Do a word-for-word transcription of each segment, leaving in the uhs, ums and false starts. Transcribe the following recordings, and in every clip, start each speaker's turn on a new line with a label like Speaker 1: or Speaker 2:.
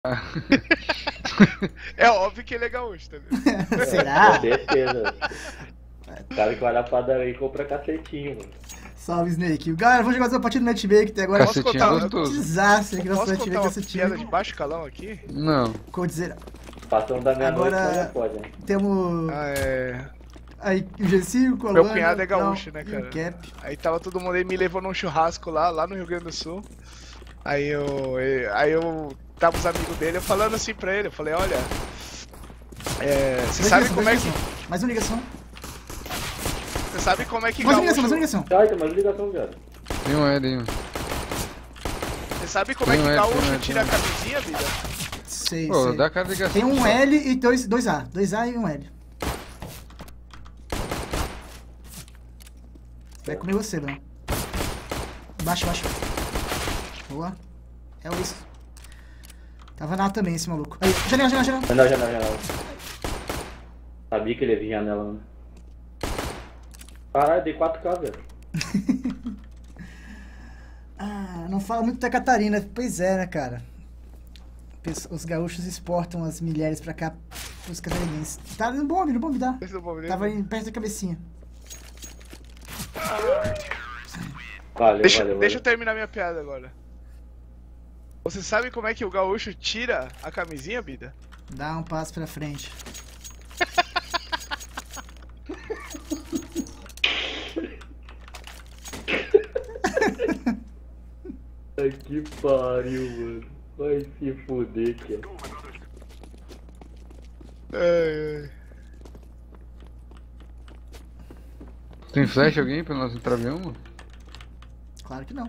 Speaker 1: É óbvio que ele é gaúcho, tá ligado?
Speaker 2: Será?
Speaker 3: Com certeza. O cara que vai na padaria e compra cacetinho, mano.
Speaker 2: Salve, Snake. Galera, vamos jogar uma partida no Netbake até agora.
Speaker 1: Posso
Speaker 4: Cacetinho
Speaker 1: contar,
Speaker 4: é gostoso.
Speaker 2: Desastre aqui nosso
Speaker 1: posso
Speaker 2: Netbake
Speaker 1: contar uma
Speaker 2: desse
Speaker 1: piada de
Speaker 2: time.
Speaker 1: baixo calão aqui?
Speaker 4: Não.
Speaker 2: Codizeira.
Speaker 3: Passando da meia-noite,
Speaker 2: Agora-
Speaker 3: mas já pode, né?
Speaker 2: Temos
Speaker 1: Ah, é...
Speaker 2: aí o G cinco, o
Speaker 1: Meu
Speaker 2: Alana,
Speaker 1: cunhado é
Speaker 2: Brown
Speaker 1: gaúcho, né,
Speaker 2: e
Speaker 1: cara?
Speaker 2: o Cap.
Speaker 1: Aí tava todo mundo aí, me levou num churrasco lá, lá no Rio Grande do Sul. Aí eu... Aí eu... Tava os amigos dele, eu falando assim pra ele, eu falei, olha... É... Você
Speaker 2: Dois
Speaker 1: sabe
Speaker 2: ligação,
Speaker 1: como é
Speaker 2: dois
Speaker 1: que...
Speaker 2: ligação. Mais uma ligação.
Speaker 1: Você sabe como é que
Speaker 2: Mais uma ligação, mais uma
Speaker 1: gaúcho...
Speaker 2: ligação.
Speaker 3: Ai, tem mais ligação, viado.
Speaker 4: Tem um L, um.
Speaker 1: Você sabe como é
Speaker 4: Tem
Speaker 1: que
Speaker 4: um L, tem um
Speaker 1: gaúcho
Speaker 4: L,
Speaker 1: tira a
Speaker 4: tem um
Speaker 1: camisinha, vida?
Speaker 2: Sei,
Speaker 4: Pô,
Speaker 2: sei.
Speaker 4: dá cara de ligação.
Speaker 2: Tem um L e dois, dois A. Dois A e um L. Vai comer você, Bruno. Baixa, baixa. Boa. É o isso. Tava na também esse maluco. Aí, janela, janela, janela.
Speaker 3: Janela, janela, janela. Sabia que ele ia vir janela, mano. Caralho, dei quatro K, velho.
Speaker 2: Ah, não fala muito da Catarina. Pois é, né, cara? Pes- Os gaúchos exportam as mulheres pra cá, pros catarinenses. Tá no bombe, no bombe dá.
Speaker 1: Esse do Palmeiras.
Speaker 2: Tava aí perto da cabecinha.
Speaker 3: Valeu,
Speaker 1: Deixa,
Speaker 3: valeu,
Speaker 1: deixa eu
Speaker 3: valeu.
Speaker 1: terminar minha piada agora. Você sabe como é que o gaúcho tira a camisinha, vida?
Speaker 2: Dá um passo pra frente.
Speaker 3: Ai, que pariu, mano. Vai se fuder, cara.
Speaker 1: Ai, ai.
Speaker 4: Tem flash alguém pra nós entrar em uma?
Speaker 2: Claro que não.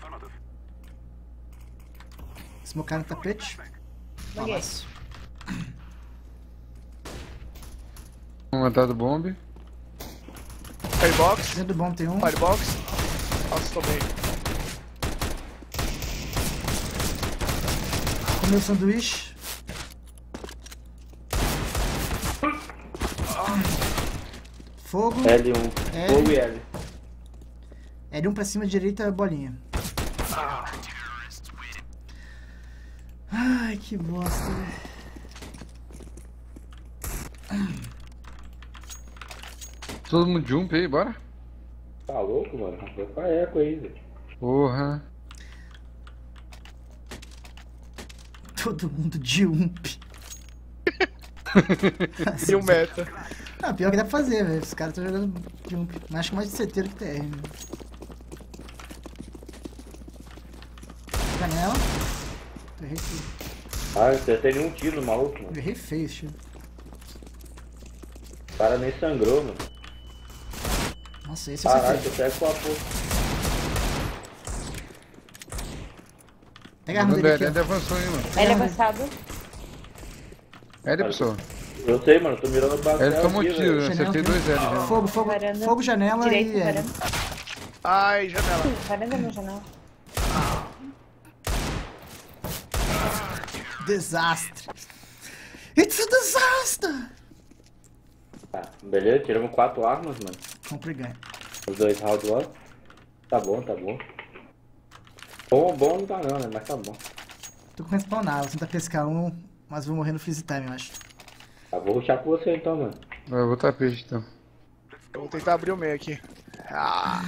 Speaker 2: Smocar no tapete. Falaço.
Speaker 4: Vamos matar do bomb.
Speaker 1: Firebox,
Speaker 2: Dentro do bom tem um.
Speaker 1: firebox. Nossa, tomei.
Speaker 2: Comeu o sanduíche. Fogo.
Speaker 3: L um.
Speaker 2: L.
Speaker 3: Fogo e L.
Speaker 2: L um pra cima, direita, bolinha. Ai, que bosta, velho.
Speaker 4: Todo mundo jump aí, bora?
Speaker 3: Tá louco, mano? Vai pra eco aí, velho.
Speaker 4: Porra.
Speaker 2: Todo mundo de ump.
Speaker 1: E o meta.
Speaker 2: Ah, pior que dá pra fazer, velho. Os caras estão jogando jump. Mas acho que mais de seteiro que T R, né? Janela. Eu errei feio.
Speaker 3: Ah, você tem nenhum tiro no maluco, mano.
Speaker 2: Eu errei feio esse tiro.
Speaker 3: O cara nem sangrou, mano.
Speaker 2: Nossa, esse é o
Speaker 3: Caralho,
Speaker 2: C T.
Speaker 3: você pega com a porra.
Speaker 2: Pega a arma
Speaker 4: O
Speaker 2: dele aqui,
Speaker 4: L
Speaker 2: ó.
Speaker 4: avançou aí, mano.
Speaker 5: Ele é avançado.
Speaker 4: L, pessoal.
Speaker 3: Eu sei, mano, eu tô mirando o bagulho.
Speaker 4: L tomou
Speaker 3: aqui,
Speaker 4: tiro,
Speaker 3: velho.
Speaker 4: eu acertei dois L já.
Speaker 2: Fogo, fogo,
Speaker 5: Varanda.
Speaker 2: fogo, janela
Speaker 5: Direito,
Speaker 2: e L.
Speaker 5: varanda.
Speaker 1: Ai, janela.
Speaker 5: Varanda no janela.
Speaker 2: Desastre. It's a disaster!
Speaker 3: Tá, beleza, tiramos quatro armas, mano.
Speaker 2: Compre e ganha.
Speaker 3: Os dois rounds lá. Tá bom, tá bom. Bom, bom não tá não, né? Mas tá bom.
Speaker 2: Tô com respawnar, vou tentar pescar um, mas vou morrer no freeze time, eu acho.
Speaker 3: Tá, vou rushar com você então, mano.
Speaker 4: Eu vou tapete então.
Speaker 1: Eu vou tentar abrir o meio aqui. Ah,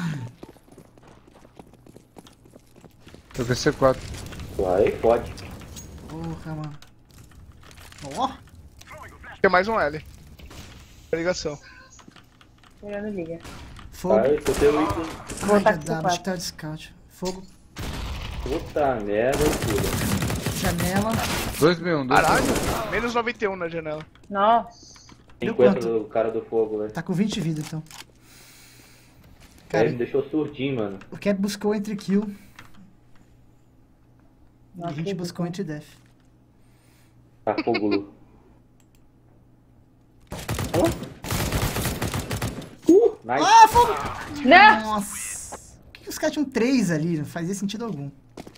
Speaker 4: Tô com C quatro.
Speaker 3: Aí pode.
Speaker 2: Porra, mano. Ó,
Speaker 1: tem mais um L. Ligação.
Speaker 5: Olhando liga.
Speaker 2: fogo.
Speaker 3: Aí, tu tem o item.
Speaker 5: Vou
Speaker 2: Ai,
Speaker 5: botar
Speaker 2: já
Speaker 5: aqui
Speaker 2: dá,
Speaker 5: pro
Speaker 2: acho que
Speaker 5: quarto.
Speaker 2: tá de scout. Fogo,
Speaker 3: Puta merda, filho.
Speaker 2: janela.
Speaker 4: dois B um, dois B um.
Speaker 1: Caralho, menos noventa e um na janela.
Speaker 5: Nossa.
Speaker 2: Deu
Speaker 3: cinquenta
Speaker 2: quanto?
Speaker 3: do cara do fogo, velho.
Speaker 2: Tá com vinte de vida, então.
Speaker 3: Ele
Speaker 2: Cara,
Speaker 3: me deixou surdir, mano.
Speaker 2: o Cap buscou entre kill e
Speaker 5: Não
Speaker 2: a gente
Speaker 5: acredito.
Speaker 2: buscou entre death.
Speaker 3: Tá fogo, Lu. Uh, nice.
Speaker 2: Ah, fogo!
Speaker 5: Não!
Speaker 2: Nossa! Por que os caras tinham três ali? Não fazia sentido algum.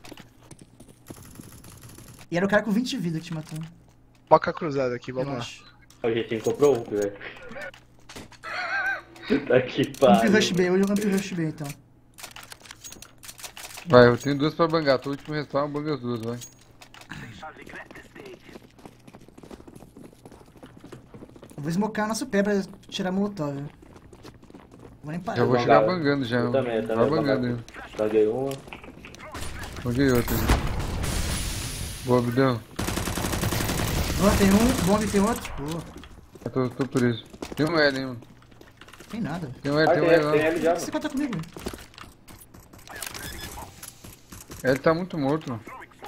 Speaker 2: E era o cara com vinte de vida que te matou.
Speaker 1: Boca cruzada aqui, vamos
Speaker 2: Eu
Speaker 1: lá.
Speaker 2: acho.
Speaker 3: O G cinco comprou um, velho. Tá que
Speaker 2: Amp
Speaker 3: pariu.
Speaker 2: Rush B, hoje eu Amp Rush B, então.
Speaker 4: Vai, eu tenho duas pra bangar. Tô último respawn, banga as duas, vai.
Speaker 2: Eu vou smocar nosso pé pra tirar molotov. Vou nem parar.
Speaker 4: Já vou
Speaker 3: Bangado.
Speaker 4: chegar bangando já.
Speaker 3: Eu também, eu
Speaker 4: Vai
Speaker 3: também.
Speaker 4: bangando aí.
Speaker 3: Joguei uma.
Speaker 4: Banguei outra. Boa, Bidão.
Speaker 2: Ó, tem um, bomb tem outro. Boa.
Speaker 4: Eu tô, tô preso. Tem um L, hein, mano.
Speaker 2: Tem nada.
Speaker 4: Tem um L,
Speaker 3: Ah,
Speaker 4: tem
Speaker 3: tem,
Speaker 4: um L lá.
Speaker 3: tem L já,
Speaker 2: Você
Speaker 3: mano.
Speaker 2: conta comigo.
Speaker 4: Ele tá muito morto, mano.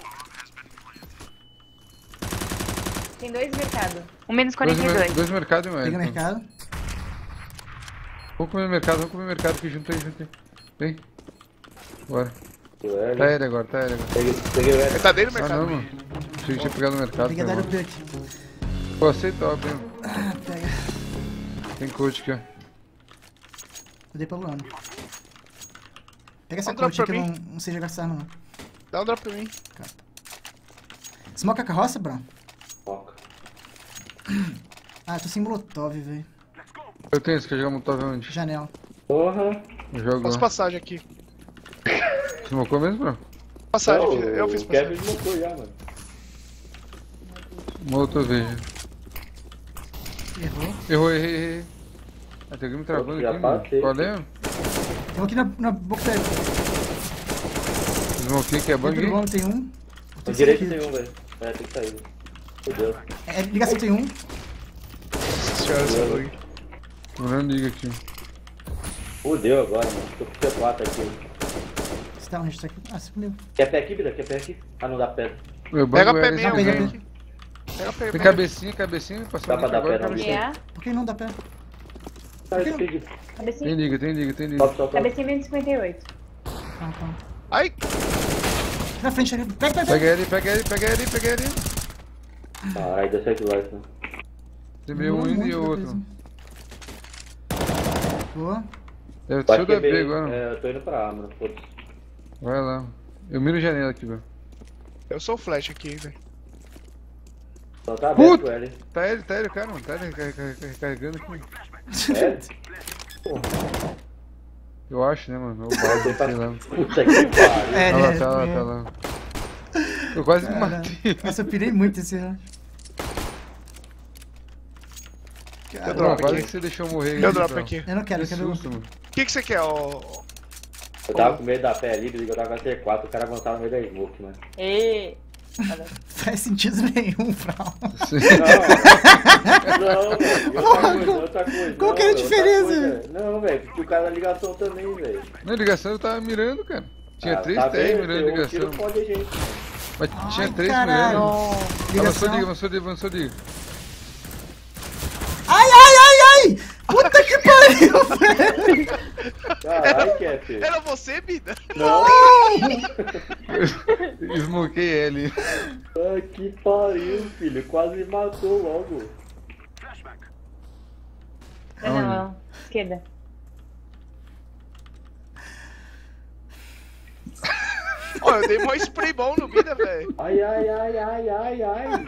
Speaker 5: Tem dois mercados. Um menos
Speaker 4: Dois,
Speaker 5: quarenta e
Speaker 4: mer
Speaker 5: dois.
Speaker 4: dois mercados e um L.
Speaker 2: Pega
Speaker 4: então.
Speaker 2: mercado.
Speaker 4: Vamos comer mercado, vamos comer mercado aqui, junta aí, junta aí. Vem. Bora.
Speaker 3: O L.
Speaker 4: Tá L agora, tá L agora.
Speaker 3: Peguei, peguei o L.
Speaker 1: Ele tá dentro do
Speaker 4: Ah
Speaker 1: mercado.
Speaker 4: não, mano. Achei que tinha pegado no mercado.
Speaker 2: Pega
Speaker 4: cara,
Speaker 2: da
Speaker 4: mano.
Speaker 2: W aqui.
Speaker 4: Pô, aceita, ó, bem.
Speaker 2: Ah, pega.
Speaker 4: Tem coach aqui, ó.
Speaker 2: Eu dei pra Luana. Pega essa
Speaker 1: Dá um drop
Speaker 2: coach aí que
Speaker 1: pra
Speaker 2: eu
Speaker 1: mim.
Speaker 2: não, não sei jogar essa arma não.
Speaker 1: Dá um drop pra mim.
Speaker 2: Smoke a carroça, Brown?
Speaker 3: Foca.
Speaker 2: Ah, eu tô sem molotov, velho.
Speaker 4: Eu tenho, você quer jogar molotov onde?
Speaker 2: Janela.
Speaker 3: Porra.
Speaker 4: Eu jogo
Speaker 1: Faço
Speaker 4: lá.
Speaker 1: passagem aqui.
Speaker 4: Smocou mesmo, bro?
Speaker 1: Passagem,
Speaker 3: Não,
Speaker 1: eu fiz
Speaker 3: o Kevin
Speaker 1: passagem.
Speaker 3: desmontou já, mano.
Speaker 4: Molotov veja.
Speaker 2: Errou.
Speaker 4: Errou, errei, errei. Ah, tem alguém me travando
Speaker 3: Já
Speaker 4: aqui, mano.
Speaker 3: passei.
Speaker 4: Qual é?
Speaker 2: Tem um aqui na, na boca da...
Speaker 4: Smokei que é bang.
Speaker 2: Dentro do bomb tem um.
Speaker 3: No
Speaker 2: Tem
Speaker 3: direito
Speaker 2: aqui.
Speaker 3: tem um, velho. É, tem que sair. Meu Deus.
Speaker 2: É, ligação tem um.
Speaker 1: Nossa senhora, essa bug.
Speaker 4: Tô não liga aqui.
Speaker 3: Fudeu agora, mano. Tô com C quatro aqui.
Speaker 2: Você tá onde? Tá aqui? Ah, você comigo.
Speaker 3: Quer pé aqui, Bida? Quer pé aqui? Ah, não dá pé.
Speaker 4: Eu
Speaker 1: Pega
Speaker 4: bango
Speaker 1: a pé
Speaker 4: L,
Speaker 1: meia,
Speaker 4: não
Speaker 2: pega
Speaker 4: ganho.
Speaker 2: a pé.
Speaker 1: Pega a pé.
Speaker 4: Tem cabecinha, cabecinha. Passou
Speaker 3: Dá pra
Speaker 4: aqui
Speaker 3: dar
Speaker 4: agora,
Speaker 3: pé, não,
Speaker 4: cabecinha.
Speaker 5: Yeah.
Speaker 2: Por que não dá pé?
Speaker 3: Sai, speed.
Speaker 4: Tem
Speaker 5: Cabecinha.
Speaker 4: liga, tem liga, tem liga.
Speaker 3: Sobe, sobe, sobe.
Speaker 5: Cabecinha menos cinquenta e oito.
Speaker 2: Calma, calma.
Speaker 1: Ai!
Speaker 2: Na frente, pega, pega, pega.
Speaker 4: Pega ele, pega ele, pega ele, pega ele.
Speaker 3: Caralho, deu certo lá, isso.
Speaker 4: Tem meio um indo e o outro.
Speaker 2: Boa.
Speaker 4: Deve
Speaker 3: Vai
Speaker 4: ser o da B
Speaker 3: quebrar.
Speaker 4: agora. mano.
Speaker 3: É, eu tô indo pra A, mano. Foda-se.
Speaker 4: Vai lá. Eu miro janela aqui, velho.
Speaker 1: Eu sou o flash aqui, velho.
Speaker 3: Só tá aberto
Speaker 4: Puta!
Speaker 3: o L.
Speaker 4: Tá ele, tá ele, cara, mano. Tá ele car- car- car- carregando aqui.
Speaker 3: É?
Speaker 4: Eu acho, né, mano? Ou base, sei lá.
Speaker 3: Puta que pariu.
Speaker 2: É,
Speaker 4: Tá lá,
Speaker 2: né?
Speaker 4: tá lá, tá lá. Eu quase me
Speaker 2: Caralho.
Speaker 4: matei.
Speaker 2: Nossa, eu pirei muito esse round.
Speaker 1: Eu
Speaker 2: Caralho.
Speaker 1: drop
Speaker 4: Não, quase
Speaker 1: aqui.
Speaker 4: que você deixou eu morrer.
Speaker 1: Eu
Speaker 4: aí,
Speaker 1: drop
Speaker 4: Brau.
Speaker 1: aqui.
Speaker 2: Eu não quero, eu
Speaker 4: Que
Speaker 2: quero...
Speaker 4: susto, mano.
Speaker 1: O que, que você quer, ó?
Speaker 3: Eu tava com medo da pé ali, Bida, que eu tava com a C quatro, o cara avançava no meio da smoke, mano.
Speaker 5: E
Speaker 2: Faz sentido nenhum, Brown.
Speaker 3: Não, não, velho. Outra coisa, outra coisa.
Speaker 2: Qual
Speaker 3: Não,
Speaker 2: que era a
Speaker 3: outra
Speaker 2: diferença?
Speaker 3: coisa. Não, velho, porque o cara da ligação também, velho.
Speaker 4: Na ligação eu tava mirando, cara. Tinha
Speaker 3: Ah,
Speaker 4: três
Speaker 3: tá
Speaker 4: T R
Speaker 3: vendo?
Speaker 4: mirando a
Speaker 3: Um tiro
Speaker 4: ligação.
Speaker 3: pode a gente.
Speaker 4: Mas tinha
Speaker 2: Ai,
Speaker 4: três
Speaker 2: caralho.
Speaker 4: mirando. Avançou
Speaker 2: Ligação.
Speaker 4: liga, avançou liga, avançou liga.
Speaker 2: Ai, ai, ai, ai! Puta que pariu, velho!
Speaker 3: Caralho, Kef.
Speaker 1: Era você, Bida?
Speaker 3: Não.
Speaker 4: Smokei ele.
Speaker 3: Ai, que pariu, filho. Quase me matou logo.
Speaker 5: Não, não, não. Esquerda.
Speaker 1: Ó, eu dei mó spray bom no Bida, velho.
Speaker 3: Ai, ai, ai, ai, ai, ai.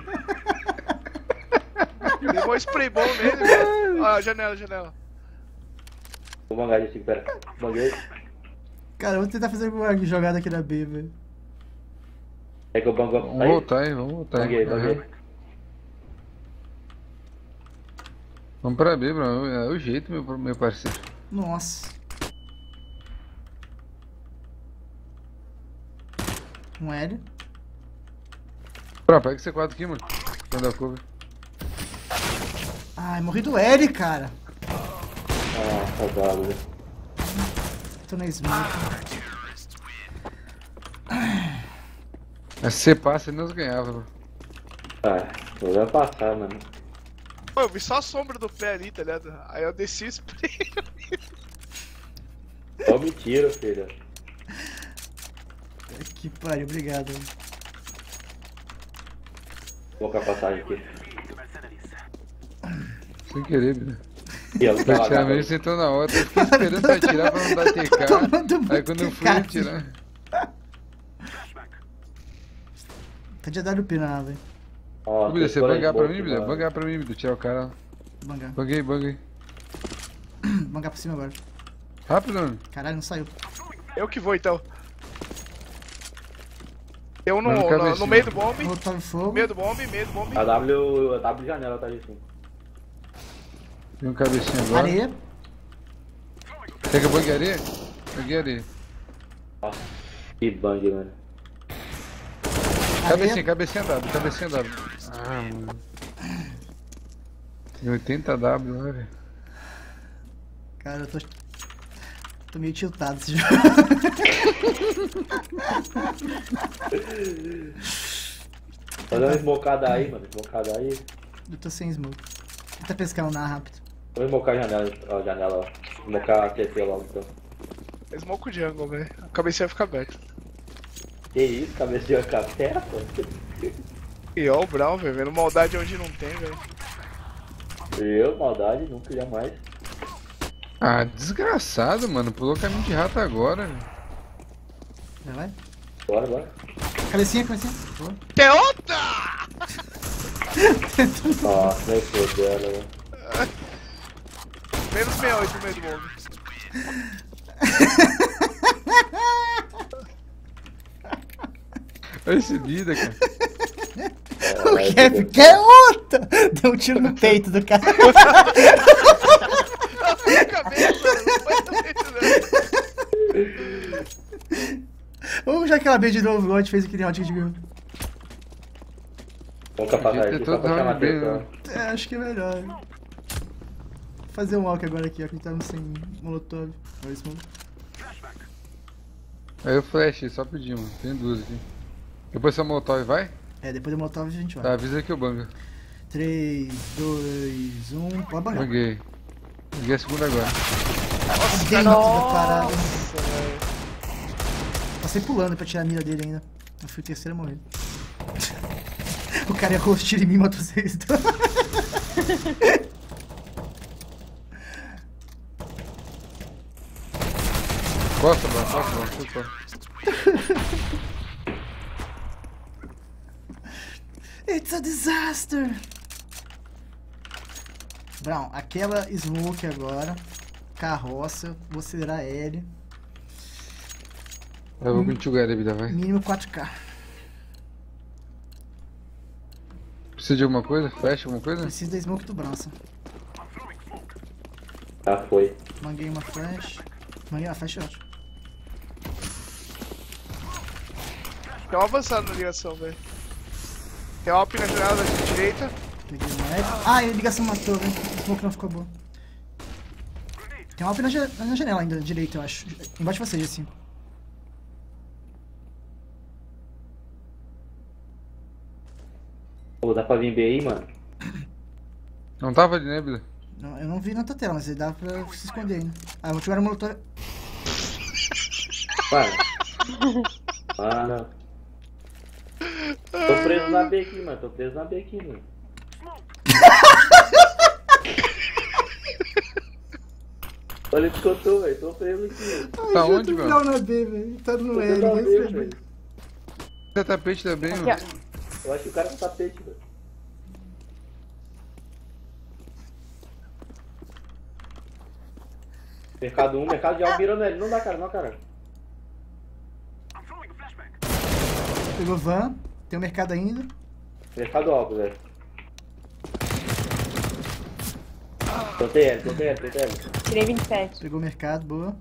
Speaker 1: Dei mó spray bom nele, velho. Ó, janela, janela.
Speaker 3: Vou mangar de cinco, pera. Manguei.
Speaker 2: Cara, eu vou tentar fazer uma jogada aqui na B, velho.
Speaker 3: É que eu bango.
Speaker 4: Vamos
Speaker 3: Aí.
Speaker 4: voltar aí, vamos voltar aí.
Speaker 3: Manguei, manguei.
Speaker 4: Vamos pra B, bro. É o jeito, meu, meu parceiro.
Speaker 2: Nossa. Um L.
Speaker 4: Bro, pega esse C quatro aqui, mano. Quando a cover.
Speaker 2: Ai, morri do L, cara.
Speaker 3: Ah, saudade.
Speaker 2: Tô na smoke.
Speaker 4: Mas se você passa, ele nos ganhava, bro.
Speaker 3: Ah, eu ia passar, mano.
Speaker 1: Pô, eu vi só a sombra do pé ali, tá ligado? Aí eu desci e spray.
Speaker 3: Só me tira, filho.
Speaker 2: Que pariu, obrigado.
Speaker 3: Vou colocar a passagem aqui.
Speaker 4: Sem querer, bro.
Speaker 3: E ela tá
Speaker 4: Pra tirar
Speaker 3: lagada.
Speaker 4: mesmo, você entrou na hora. Eu fiquei esperando pra tirar pra não dar T K.
Speaker 2: Tomando
Speaker 4: Aí quando eu fui, eu
Speaker 2: T K.
Speaker 4: tirar.
Speaker 2: Tá de A W P na velho.
Speaker 3: Ó,
Speaker 4: Ô, Bida, você
Speaker 3: tem
Speaker 4: bangar pra
Speaker 3: smoke,
Speaker 4: mim, Bida?
Speaker 3: mano.
Speaker 4: Bangar pra mim, Bida. Tirar o cara lá.
Speaker 2: Bangar.
Speaker 4: Banguei, banguei.
Speaker 2: Bangar por cima agora.
Speaker 4: Rápido, mano.
Speaker 2: Caralho, não saiu.
Speaker 1: Eu que vou, então. Eu no,
Speaker 4: Mano,
Speaker 1: no,
Speaker 4: cabecinha.
Speaker 1: no meio do bombe.
Speaker 2: Molotov fogo.
Speaker 1: Meio do bombe, meio do bombe.
Speaker 3: A W, a W janela tá de cinco.
Speaker 4: Tem um cabecinha agora.
Speaker 2: Areia.
Speaker 4: Quer que eu bangue areia? Bangue areia.
Speaker 3: Nossa, que bang, mano.
Speaker 4: Cabecinha,
Speaker 2: Areia.
Speaker 4: cabecinha W, cabecinha W. Ah, mano. Tem oitenta W, olha, velho.
Speaker 2: Cara, eu tô... Tô meio tiltado esse jogo.
Speaker 3: Fazer uma smocada aí, mano. Smocada aí.
Speaker 2: Eu tô sem smoke. Tenta pescar um na rápido.
Speaker 3: Vou smocar a janela, ó, a janela, ó. Smocar a Q T logo, então.
Speaker 1: Smoke o jungle, velho. A cabecinha fica aberta.
Speaker 3: Que isso, cabecinha café, pô?
Speaker 1: E ó o Brown, velho. Vendo maldade onde não tem, velho.
Speaker 3: Eu, maldade, nunca jamais.
Speaker 4: Ah, desgraçado, mano. Pulou caminho de rato agora, velho.
Speaker 2: Já vai?
Speaker 3: Bora, bora.
Speaker 2: Cabecinha, cabecinha. Boa.
Speaker 1: Tem outra!
Speaker 3: Nossa, nem fodeu, né?
Speaker 1: Menos sessenta e oito no meio do bombe.
Speaker 4: Olha esse vida, cara.
Speaker 2: O Kev quer outra! Deu um tiro no peito do cara.
Speaker 1: Na cabeça, não foi no peito, não.
Speaker 2: Vamos já aquela B de novo, igual a gente fez aquele round que a gente ganhou.
Speaker 3: Vamos capaz
Speaker 4: Podia ter
Speaker 3: aqui, só
Speaker 4: todo
Speaker 3: pra chamar
Speaker 4: round bem,
Speaker 3: atenção.
Speaker 2: É, acho que é melhor. Vou fazer um walk agora aqui, ó, que estamos sem molotov. Olha esse molotov.
Speaker 4: Aí eu flash, só pedir, mano. Tem duas aqui. Depois essa molotov vai?
Speaker 2: É, depois do molotov a gente vai.
Speaker 4: Tá, avisa que eu bango.
Speaker 2: três, dois, um, pode bangar.
Speaker 4: Banguei. Banguei a segunda agora.
Speaker 2: Dentro da parada.
Speaker 1: Nossa, velho.
Speaker 2: Passei pulando pra tirar a mira dele ainda. Eu fui o terceiro a morrer. O cara errou os tiros em mim e matou vocês dois.
Speaker 4: Costa, mano, costa, mano. Chupa.
Speaker 2: It's a disaster! Brown, aquela smoke agora. Carroça, vou acelerar L.
Speaker 4: Eu vou contigo, a vida, vai.
Speaker 2: Mínimo quatro K.
Speaker 4: Precisa de alguma coisa? Flash, alguma coisa?
Speaker 2: Preciso da smoke do Bronson.
Speaker 3: Já foi.
Speaker 2: Manguei uma flash. Manguei uma flash, ótimo.
Speaker 1: Tem um avançado na ligação, velho. Tem uma op na janela da direita.
Speaker 2: Peguei uma F. Ah, a ligação matou, velho. A smoke não ficou boa. Tem uma op na, ja- na janela ainda, direita, eu acho. Embaixo de vocês, assim.
Speaker 3: Pô, dá pra vir B aí, mano?
Speaker 4: Não tava ali, né, vida?
Speaker 2: Não, eu não vi na tua tela, mas dá pra se esconder ainda. Ah, vou jogar no molotov.
Speaker 3: Mano. Mano. Tô preso na B aqui, mano. Tô preso na B aqui, mano. Olha o que eu tô, velho. Tô preso aqui.
Speaker 4: Tá onde, meu?
Speaker 2: Não, na B, velho. Tá no
Speaker 3: Tô
Speaker 2: L,
Speaker 3: preso na
Speaker 2: ninguém
Speaker 3: B,
Speaker 2: fez
Speaker 3: velho.
Speaker 2: bem.
Speaker 4: Esse tapete também,
Speaker 5: Aqui,
Speaker 4: mano.
Speaker 5: ó.
Speaker 3: Eu acho que o cara tá tapete, velho. Mercado um, mercado de algo mirando ele. Não dá, cara, não, cara.
Speaker 2: Pegou van, tem o mercado ainda.
Speaker 3: Mercado alto, velho. Plantei L, plantei L, plantei L.
Speaker 5: Tirei vinte e sete.
Speaker 2: Pegou o mercado, boa.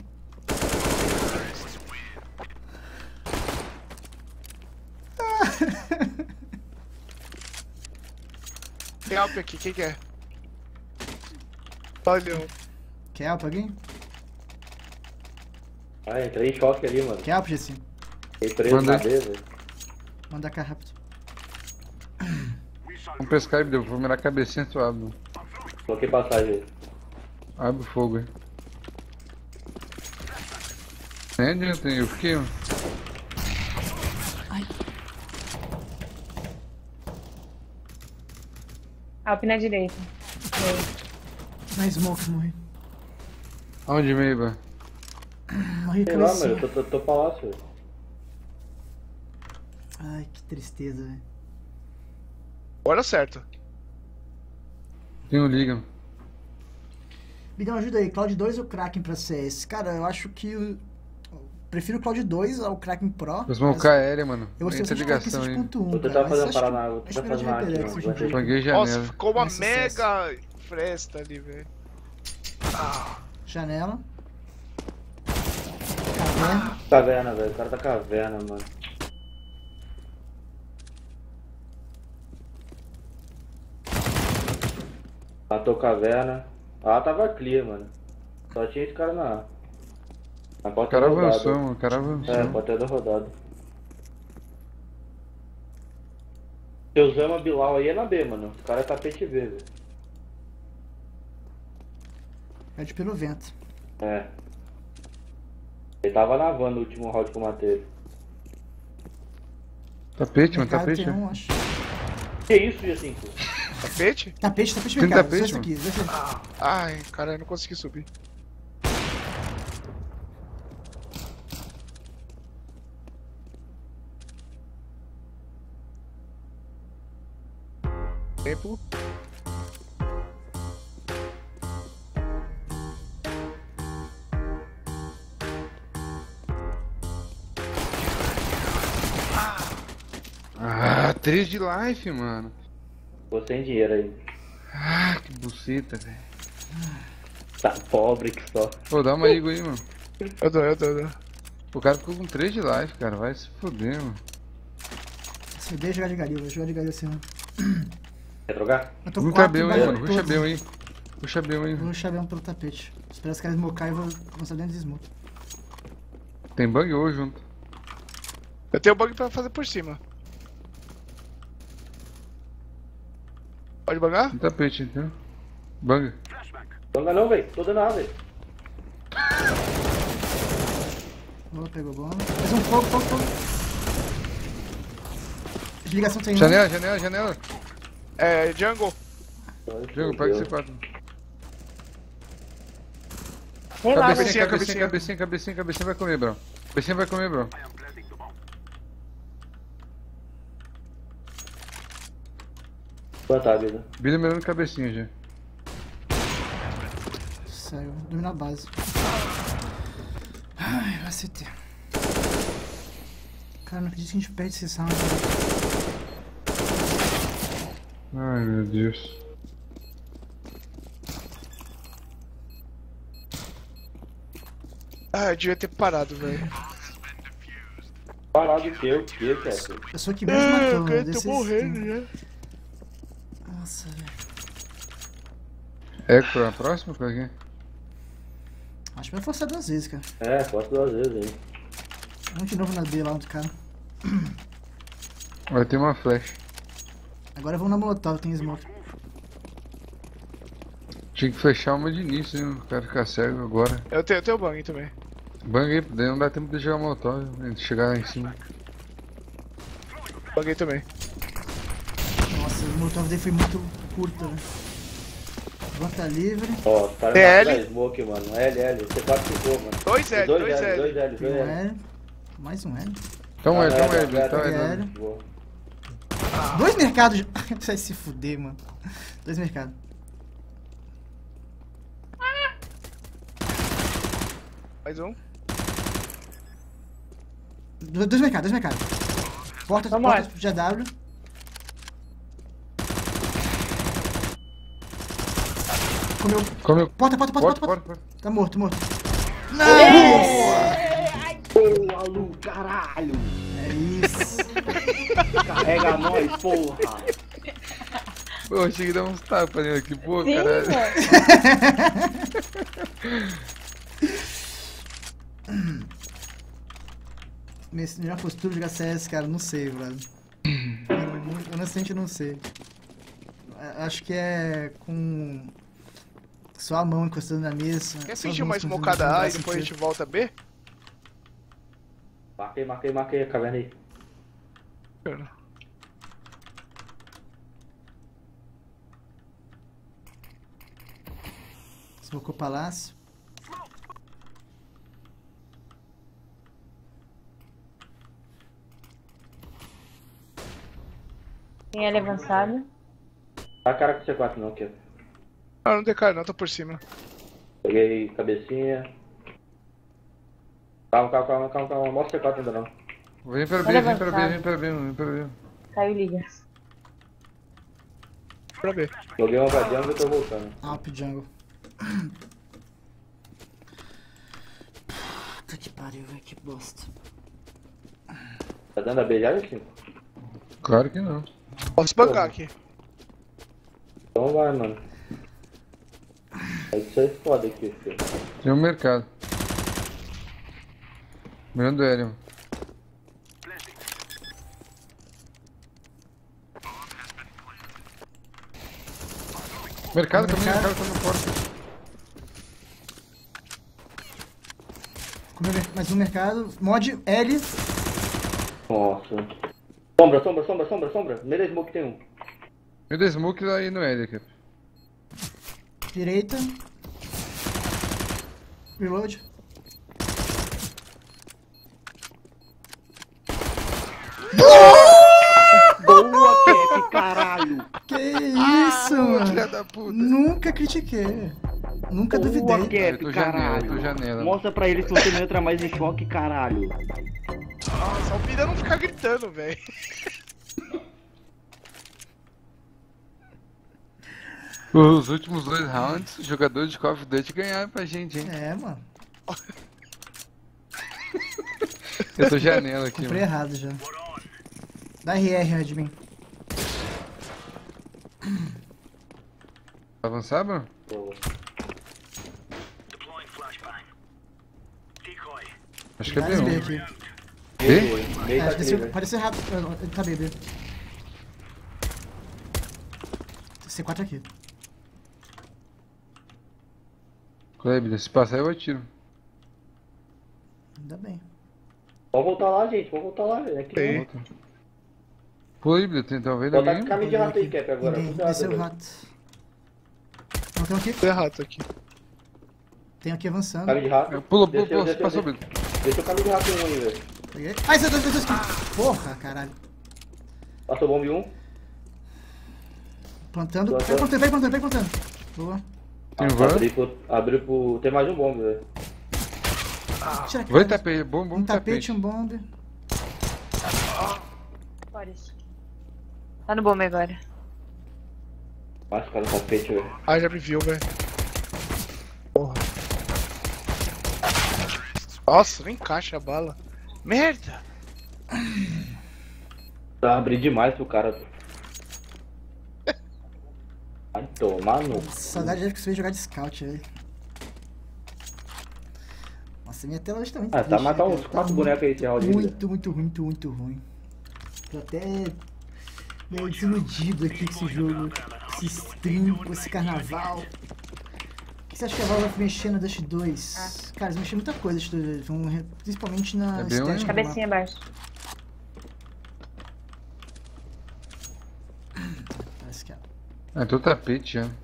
Speaker 1: Tem op aqui, quem que é? Olha,
Speaker 2: Quer alp alguém?
Speaker 3: Ah, entrei em choque ali, mano.
Speaker 2: Quer alp, Gessinho?
Speaker 3: Fiquei preso
Speaker 4: Manda
Speaker 3: na
Speaker 4: aí.
Speaker 3: B, velho.
Speaker 2: Manda cá rápido.
Speaker 4: Vamos pescar e vou mirar a cabecinha, tu abre. mano.
Speaker 3: Coloquei passagem aí.
Speaker 4: Abre o fogo aí. Nem adianta, eu fiquei, mano.
Speaker 5: Alp na direita.
Speaker 2: Na smoke, morri.
Speaker 4: Aonde, Meiba?
Speaker 2: Morri
Speaker 3: Sei
Speaker 2: com
Speaker 3: lá,
Speaker 2: esse.
Speaker 3: mano, eu tô, tô, tô palácio, velho.
Speaker 2: Ai, que tristeza, velho.
Speaker 1: hora certa.
Speaker 4: Tem um liga.
Speaker 2: Me dá uma ajuda aí, Cloud dois ou Kraken pra C S? Cara, eu acho que o prefiro o Cloud dois ao Kraken Pro.
Speaker 4: Vou smocar aérea, mano.
Speaker 2: Eu gostei
Speaker 4: Entra
Speaker 2: bastante do
Speaker 4: ligação
Speaker 2: Kraken
Speaker 4: aí.
Speaker 2: seis ponto um,
Speaker 3: Vou
Speaker 2: cara,
Speaker 3: tentar
Speaker 2: mas
Speaker 3: fazer
Speaker 2: acho
Speaker 3: uma parada,
Speaker 2: que-
Speaker 3: vou
Speaker 2: acho
Speaker 3: tentar
Speaker 2: melhor de
Speaker 3: fazer uma
Speaker 2: HyperX
Speaker 3: aqui,
Speaker 2: hoje em
Speaker 3: ó.
Speaker 2: dia.
Speaker 4: Panguei
Speaker 1: Nossa,
Speaker 4: janela.
Speaker 1: ficou uma
Speaker 2: Mais sucesso.
Speaker 1: mega fresta ali, velho. Ah,
Speaker 2: Janela. Caverna.
Speaker 3: Caverna, velho. O cara tá caverna, mano. Matou caverna. Ah, tava clear, mano. Só tinha esse cara na. Na
Speaker 4: O
Speaker 3: porta
Speaker 4: cara
Speaker 3: da rodada.
Speaker 4: avançou, mano. O cara avançou.
Speaker 3: É, porta da rodada. Seu Zama Bilal aí é na B, mano. Os caras é tapete B, velho.
Speaker 2: Pede pelo vento.
Speaker 3: É. Ele tava na van no último round que eu matei ele.
Speaker 4: Tapete, mano,
Speaker 2: Mercado
Speaker 4: tapete.
Speaker 2: tem um, acho.
Speaker 3: Que isso, G cinco?
Speaker 1: tapete?
Speaker 2: Tapete, tapete
Speaker 4: Tem
Speaker 2: mercado.
Speaker 4: tapete,
Speaker 2: Dois
Speaker 4: mano?
Speaker 2: aqui, dois aqui.
Speaker 1: Ai, cara, eu não consegui subir. Tempo.
Speaker 4: Ah, três de life, mano.
Speaker 3: Tô sem dinheiro aí.
Speaker 4: Ah, que buceta, velho.
Speaker 3: Tá pobre que só.
Speaker 4: Pô, dá uma liga aí, mano.
Speaker 1: Eu dou, eu dou, eu dou.
Speaker 4: O cara ficou com três de life, cara. Vai se foder, mano.
Speaker 2: Se eu der jogar de Galil, vou jogar de Galil assim, ó.
Speaker 3: Quer trocar?
Speaker 2: Eu tô
Speaker 4: Ruxa
Speaker 2: quatro
Speaker 4: B aí,
Speaker 2: barulho
Speaker 4: mano. Ruxa
Speaker 2: todos.
Speaker 4: B aí. Ruxa B aí.
Speaker 2: Vou ruxar mesmo pelo tapete. Esperar os caras smocar e vou avançar dentro de smoke.
Speaker 4: Tem bug hoje junto.
Speaker 1: Eu tenho bug pra fazer por cima. Pode bangar?
Speaker 4: Tem tapete, entendeu? Bang.
Speaker 3: Não, não, velho. Tô dando A, velho.
Speaker 2: Boa, pegou bomba. Mais um fogo, fogo, fogo. Desligação tem um.
Speaker 4: Janela, janela, janela.
Speaker 1: É, jungle.
Speaker 4: Jogo, pega C quatro.
Speaker 5: Sei lá,
Speaker 4: Cabecinha,
Speaker 1: cabecinha,
Speaker 5: velho.
Speaker 4: cabecinha, cabecinha, cabecinha, cabecinha vai comer, bro. Cabecinha vai comer, bro.
Speaker 3: Boa tarde, vida.
Speaker 4: Billy mirando cabecinha já.
Speaker 2: Saiu, domina a base. Ai, vai C T. Cara, não acredito que a gente perde esse sound.
Speaker 4: Ai, meu Deus.
Speaker 1: Ah, eu devia ter parado, velho.
Speaker 3: Parado o que? O que, Kessler?
Speaker 2: Eu sou que mesmo
Speaker 1: Ah,
Speaker 2: matou,
Speaker 1: eu
Speaker 2: mano.
Speaker 1: quero
Speaker 2: Desses...
Speaker 1: tô morrendo já.
Speaker 2: Nossa, velho.
Speaker 4: É, qual é a próxima? Qual é?
Speaker 2: Acho que vai forçar duas vezes, cara.
Speaker 3: É, posso duas vezes aí.
Speaker 2: Vamos de novo na B lá do cara.
Speaker 4: Vai ter uma flash.
Speaker 2: Agora vamos na Molotov, tem smoke.
Speaker 4: Tinha que fechar uma de início, hein? O cara ficar cego agora.
Speaker 1: Eu tenho, eu tenho bang também.
Speaker 4: Bang aí, daí não dá tempo de jogar molotov, a gente chegar lá em cima.
Speaker 1: Banguei também.
Speaker 2: Nossa, o Molotov dele foi muito curto, né? Van tá livre.
Speaker 3: Ó, os caras
Speaker 1: T L.
Speaker 3: mataram a Smoke, mano. L, L. C quatro ficou, mano.
Speaker 1: Dois L, dois
Speaker 3: L,
Speaker 1: L.
Speaker 3: dois L,
Speaker 2: Tem
Speaker 3: dois
Speaker 2: um
Speaker 3: L.
Speaker 2: L. Mais um L.
Speaker 4: Então é, então
Speaker 3: Ah,
Speaker 4: é,
Speaker 3: é,
Speaker 4: então
Speaker 3: é,
Speaker 4: é.
Speaker 2: é.
Speaker 3: Boa.
Speaker 2: Dois mercados. Vai se fuder, mano. Dois mercados.
Speaker 1: Mais um.
Speaker 2: Do- Dois mercados, dois mercados. Porta,
Speaker 5: Vamos
Speaker 2: porta
Speaker 5: lá.
Speaker 2: G W. Comeu.
Speaker 4: Come,
Speaker 2: Porta, porta, porta, porta,
Speaker 4: pode,
Speaker 2: porta.
Speaker 4: pode, pode.
Speaker 2: Tá morto, morto.
Speaker 3: Ô, Alu, caralho!
Speaker 2: É isso.
Speaker 3: Carrega nós, porra!
Speaker 4: Pô, eu cheguei a dar uns tapas nele aqui, pô,
Speaker 5: Sim,
Speaker 4: caralho.
Speaker 5: mano.
Speaker 2: Nesse melhor postura de jogar C S, cara, não sei, brother. Eu, honestamente, eu não sei. A- Acho que é com só a mão encostando na mesa.
Speaker 1: Quer
Speaker 2: só as
Speaker 1: sentir uma
Speaker 2: mãos
Speaker 1: smocada
Speaker 2: encostando no
Speaker 1: A e
Speaker 2: braço
Speaker 1: depois a
Speaker 2: inteiro.
Speaker 1: gente volta B?
Speaker 3: Marquei, marquei, marquei a caverna aí.
Speaker 2: Smocou o palácio.
Speaker 5: Tem L avançado.
Speaker 3: Tá a cara com C quatro não, aqui.
Speaker 1: Ah, não decai não, tô por cima.
Speaker 3: Peguei cabecinha. Calma, calma, calma, calma, calma. Não mostra C quatro ainda não.
Speaker 4: Vem pra B,
Speaker 5: Olha
Speaker 4: vem pra B,
Speaker 5: avançado.
Speaker 4: vem pra B, vem pra B.
Speaker 5: Caiu liga.
Speaker 1: Pra ver.
Speaker 3: Joguei uma pra dentro e tô voltando.
Speaker 2: Alp jungle. Puta que pariu, velho, que bosta.
Speaker 3: Tá dando a B já, Justin?
Speaker 4: Claro que não.
Speaker 1: Posso bancar aqui.
Speaker 3: Então vai, mano. Isso aí é foda aqui, filho.
Speaker 4: Tem um mercado. Mirando Hélio. Mercado, caminho, mercado, tá na porta.
Speaker 2: Comeu mais um mercado. Mod L.
Speaker 3: Nossa. Sombra, sombra, sombra, sombra, sombra. Meio da smoke tem um.
Speaker 4: Me dê smoke aí no Hélio aqui.
Speaker 2: Direita. Reload.
Speaker 6: Boa, Pepe, caralho!
Speaker 2: Que isso, mano?
Speaker 4: Filha da puta.
Speaker 2: Nunca critiquei. Nunca
Speaker 6: Boa,
Speaker 2: duvidei.
Speaker 4: Eu tô
Speaker 6: Pepe,
Speaker 4: janela, eu tô
Speaker 6: caralho!
Speaker 4: janela.
Speaker 6: Mostra pra ele se você não entra mais em choque, caralho!
Speaker 1: Nossa, o Pira não ficar gritando, velho.
Speaker 4: Os últimos dois rounds, os jogadores de Call of Duty ganharam pra gente, hein?
Speaker 2: É, mano.
Speaker 4: Eu tô janela aqui,
Speaker 2: Comprei
Speaker 4: mano.
Speaker 2: errado já. Dá R R, admin.
Speaker 4: Avançar, Bruno?
Speaker 3: Boa.
Speaker 4: Acho que é
Speaker 2: Dá
Speaker 4: B
Speaker 2: S
Speaker 4: um.
Speaker 2: B aqui.
Speaker 4: B?
Speaker 3: Meio
Speaker 2: É,
Speaker 3: tá
Speaker 2: desceu,
Speaker 3: clear.
Speaker 2: pode ser rápido. Ele tá B B. C quatro aqui.
Speaker 4: Kleber, se passar eu atiro.
Speaker 2: Ainda bem.
Speaker 3: Vamos voltar lá, gente. Vamos voltar lá. É aqui.
Speaker 1: Sim.
Speaker 3: Volta.
Speaker 4: Pô, Híbrido, tem talvez
Speaker 3: Voltar
Speaker 4: alguém.
Speaker 3: com caminho de rato aí, Cap, agora.
Speaker 2: Ninguém.
Speaker 3: Cuidado,
Speaker 2: Desceu o
Speaker 3: velho.
Speaker 2: rato. Não, tem um aqui.
Speaker 1: Tô errado aqui.
Speaker 2: Tem aqui avançando.
Speaker 3: Caminho de rato.
Speaker 4: Pula, pula,
Speaker 3: Desceu,
Speaker 4: pula,
Speaker 3: desceu,
Speaker 4: passou,
Speaker 3: desceu.
Speaker 4: Híbrido.
Speaker 3: Deixa o caminho de rato em um aí, velho.
Speaker 2: Peguei. Ai, dois, dois, dois, dois. Porra, caralho.
Speaker 3: Passou bomba em um.
Speaker 2: Plantando.
Speaker 3: Boa,
Speaker 2: Vai
Speaker 3: boa.
Speaker 2: plantando, vai plantando, vai plantando. Boa.
Speaker 4: Tem van.
Speaker 3: Abri pro, abri pro... Tem mais um bomba, velho.
Speaker 2: Tira aqui.
Speaker 4: Vai tapete, bom, bom
Speaker 2: Um tapete,
Speaker 4: tapete.
Speaker 2: um bombe.
Speaker 5: Boris. Tá no bombe agora.
Speaker 3: Nossa, cara, no tapete, velho.
Speaker 1: Ah, já me viu, velho. Porra. Nossa, não encaixa a bala. Merda!
Speaker 3: Tá abrindo demais pro cara. Vai tomar no...
Speaker 2: Saudade de que você veio jogar de scout, velho. Nossa, minha tela hoje tá muito
Speaker 3: Ah, tá
Speaker 2: triste,
Speaker 3: matar
Speaker 2: né,
Speaker 3: uns
Speaker 2: cara?
Speaker 3: quatro
Speaker 2: Tá
Speaker 3: bonecos aí esse round aí,
Speaker 2: Muito, muito ruim, muito, muito ruim. Tô até meio desiludido aqui com esse jogo, com esse stream, com esse carnaval. O que você acha que a Valve vai mexer no Dust dois? Cara, eles mexeram muita coisa, Dust dois, vão re- principalmente na
Speaker 4: É bem
Speaker 2: estética. do
Speaker 5: Cabecinha abaixo.
Speaker 2: mapa. Parece que é.
Speaker 4: Ah, tô tapete já.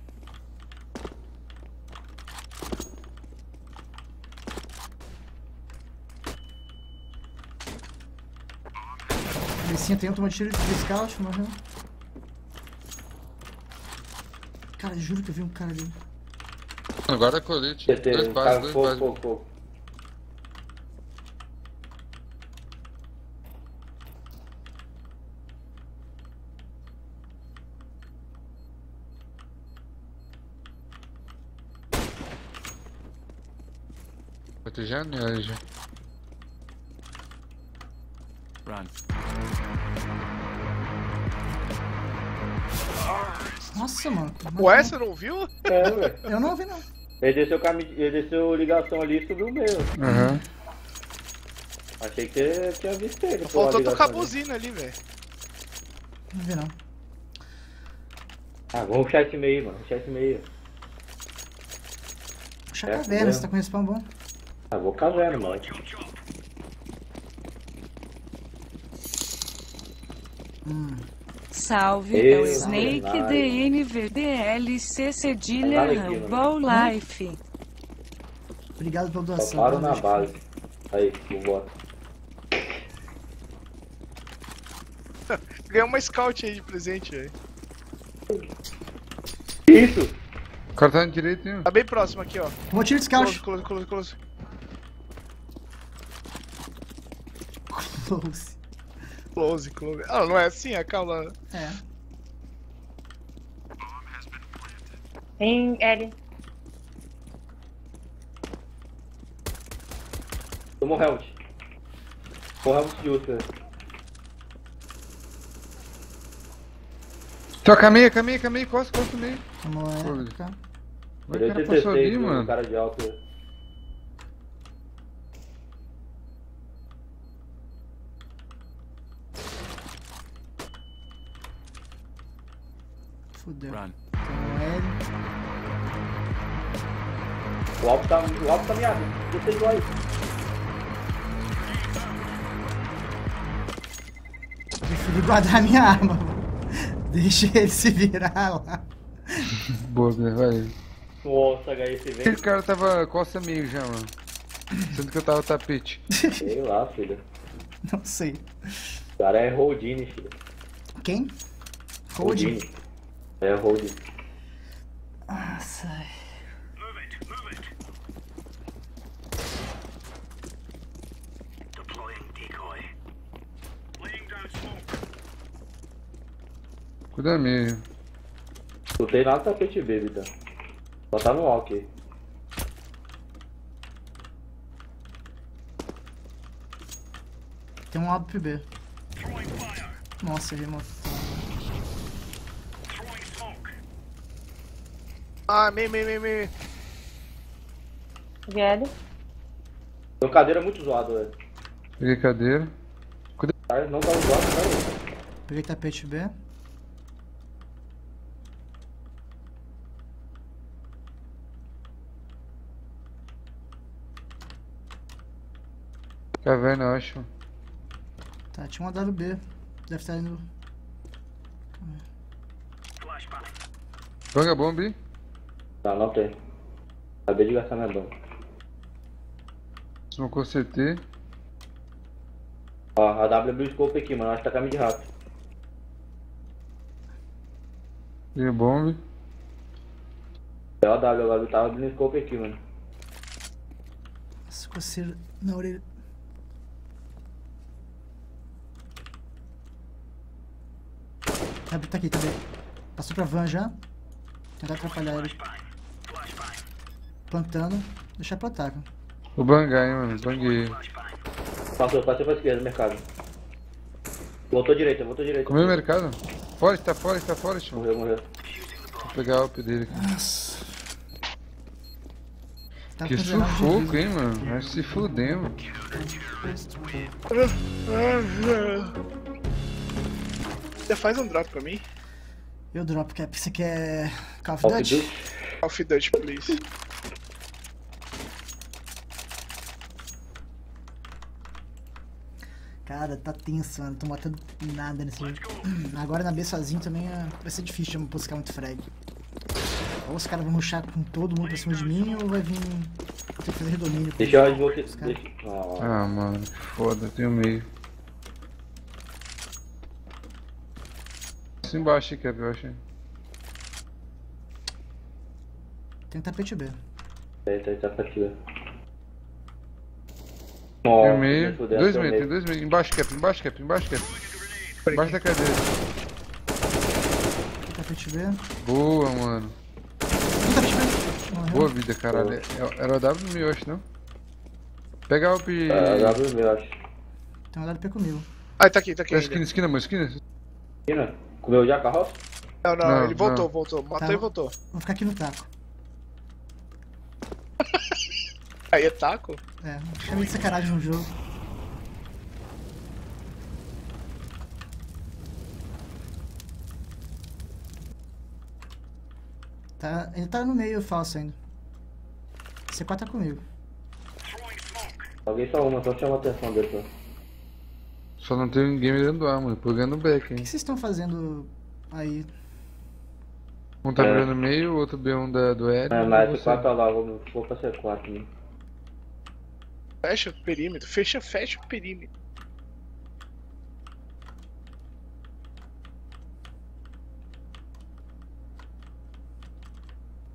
Speaker 2: Cabecinha tem um tomou de tiro de scout, morreu. Cara, juro que eu vi um cara ali.
Speaker 4: Agora colete.
Speaker 3: C T,
Speaker 4: Dois
Speaker 3: cara,
Speaker 4: passos, dois
Speaker 3: fogo,
Speaker 4: passos.
Speaker 3: fogo, fogo.
Speaker 4: Vai ter janela já.
Speaker 2: Nossa, mano.
Speaker 1: Ué, você não ouviu?
Speaker 3: É, velho.
Speaker 2: Eu não ouvi, não.
Speaker 3: Ele desceu, caminho, ele desceu ligação ali e subiu o meu.
Speaker 4: Aham.
Speaker 3: Achei que você tinha visto ele. pô, a
Speaker 1: Faltou
Speaker 3: ligação
Speaker 1: tocar a
Speaker 3: ali.
Speaker 1: buzina ali, velho.
Speaker 2: Não vi, não.
Speaker 3: Ah, vamos puxar esse meio, mano. Puxar esse meio.
Speaker 2: Puxa
Speaker 3: É,
Speaker 2: a caverna,
Speaker 3: mesmo.
Speaker 2: você tá com respawn bom.
Speaker 3: Ah, vou caverna, mano.
Speaker 2: Hum.
Speaker 7: Salve,
Speaker 3: Ei,
Speaker 7: é o
Speaker 3: salve,
Speaker 7: Snake
Speaker 3: Nari.
Speaker 7: D N V D L C cedilha
Speaker 3: Vai lá aqui,
Speaker 7: Rumble Life.
Speaker 2: Obrigado pela
Speaker 3: Só
Speaker 2: doação.
Speaker 3: paro
Speaker 2: tá?
Speaker 3: na base. Aí, vambora.
Speaker 1: Ganhou uma scout aí de presente, velho.
Speaker 3: Isso!
Speaker 4: O cara tá na direita, hein?
Speaker 1: Tá bem próximo aqui, ó.
Speaker 2: Tomou tiro de scout.
Speaker 1: Close, close, close, close.
Speaker 2: Close.
Speaker 1: Close, close. Ah, não é assim a calma.
Speaker 2: É.
Speaker 5: Tem L.
Speaker 3: Tomou Helmut. Tomou Helmut de Ultra.
Speaker 4: Então, caminha, caminha, caminha, costa, costa meio.
Speaker 2: Tomou
Speaker 4: Pô,
Speaker 2: é. Tá.
Speaker 4: Como é
Speaker 3: Ele
Speaker 4: que o cara passou ali,
Speaker 3: um
Speaker 4: mano?
Speaker 3: cara de alto.
Speaker 2: Fudeu.
Speaker 8: Run.
Speaker 2: Tomou L.
Speaker 3: O alto tá, o alto tá miado. Você igual aí.
Speaker 2: Prefiro guardar minha arma. Deixa ele se virar lá.
Speaker 4: Boa, velho, vai.
Speaker 3: Nossa, H S vem.
Speaker 4: Esse cara tava costa meio já, mano. Sendo que eu tava tapete.
Speaker 3: Sei lá, filho.
Speaker 2: Não sei.
Speaker 3: O cara é Houdini, filho.
Speaker 2: Quem? Holding.
Speaker 3: Houdini. É Houdini.
Speaker 2: Nossa.
Speaker 4: Cuida meio.
Speaker 3: Não tem nada tapete baby, tá? Só tá no walk.
Speaker 2: Tem um lado pro B. Nossa, ele matou.
Speaker 1: Ah, meio, meio, meio, meio.
Speaker 5: De L.
Speaker 3: Meu cadeira é muito zoado, velho.
Speaker 4: Peguei cadeira.
Speaker 3: Cara, não tá zoado, cara.
Speaker 2: Peguei tapete B.
Speaker 4: Caverna, eu acho.
Speaker 2: Tá, tinha um W B. Deve estar indo.
Speaker 4: Banga bomb.
Speaker 3: Não, não tem. Acabei de gastar minha bomba.
Speaker 4: Smocou C T.
Speaker 3: Ó, a W abriu o scope aqui, mano. Acho que tá caminho de rato.
Speaker 4: Peguei bomb.
Speaker 3: É a W agora, tava abrindo o scope aqui, mano.
Speaker 2: Nossa, coceira na orelha. Tá, tá aqui, tá bem. Passou pra van já. Tentar atrapalhar ele. Plantando. Deixar plantar, cara.
Speaker 4: Vou bangar, hein, mano. Banguei.
Speaker 3: Passou, passou pra esquerda, mercado. Voltou direita, voltou direita.
Speaker 4: Comeu o mercado? Forest, tá Forest, tá Forest, mano.
Speaker 3: Morreu, morreu.
Speaker 4: Vou pegar a up dele aqui.
Speaker 2: Nossa. Tá
Speaker 4: Que
Speaker 2: com dezenove de
Speaker 4: sufoco,
Speaker 2: vida.
Speaker 4: hein, mano. Vai se fudendo.
Speaker 1: Você faz um drop pra mim?
Speaker 2: Eu drop cap. Você quer Call of
Speaker 3: Call of
Speaker 2: Duty?
Speaker 3: Duty?
Speaker 1: Call of Duty, please.
Speaker 2: Cara, tá tenso, mano. Tô matando nada nesse jogo. Agora na B sozinho também é... vai ser difícil de buscar muito frag. Ou os caras vão rushar com todo mundo pra cima de mim, ou vai vir... Vou ter que fazer redomínio. com
Speaker 3: Deixa eu desbloquear.
Speaker 2: os caras.
Speaker 3: Deixa... Ah,
Speaker 4: Ah, mano. Foda, tem o meio. Isso embaixo aqui, eu acho.
Speaker 2: Tem um tapete B.
Speaker 3: tá, tá, tá pra aqui,
Speaker 4: Tem
Speaker 3: ó.
Speaker 4: o meio. Dois meio, tem dois meio. Embaixo cap, embaixo cap, embaixo cap. Embaixo da cadeira.
Speaker 2: Tem tapete B.
Speaker 4: Boa, mano.
Speaker 2: Tem tapete B. Morreu.
Speaker 4: Boa vida, caralho. É- Era o W no meio, acho, não? Pega a up.
Speaker 3: Ah, já abriu o meu, acho.
Speaker 2: Tem um W P comigo.
Speaker 1: Ah, tá aqui, tá aqui.
Speaker 4: Tá
Speaker 1: Ainda.
Speaker 4: esquina, esquina, mano, esquina.
Speaker 3: Esquina? Comeu já a carroça?
Speaker 1: Não, não,
Speaker 4: Não,
Speaker 1: ele voltou,
Speaker 4: não.
Speaker 1: voltou. Matou
Speaker 2: Tá.
Speaker 1: e voltou.
Speaker 2: Vou ficar aqui no taco.
Speaker 1: Aí é taco?
Speaker 2: É, chamei de sacanagem no jogo. Tá, ele tá no meio falso ainda. C quatro tá comigo.
Speaker 3: Alguém só uma, só chama a atenção dele, só.
Speaker 4: Só não tem ninguém me dando A, mano. Pegando back,
Speaker 2: O
Speaker 4: hein.
Speaker 2: que vocês estão fazendo aí?
Speaker 4: Um tá
Speaker 3: É.
Speaker 4: virando meio, o outro B um da, do L.
Speaker 3: É,
Speaker 4: e
Speaker 3: mas
Speaker 4: você.
Speaker 3: C quatro tá lá, vou, vou pra C quatro, né?
Speaker 1: Fecha o perímetro. Fecha, fecha o perímetro.